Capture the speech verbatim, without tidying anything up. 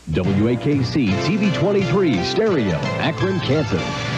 W A K C T V twenty-three Stereo, Akron, Canton.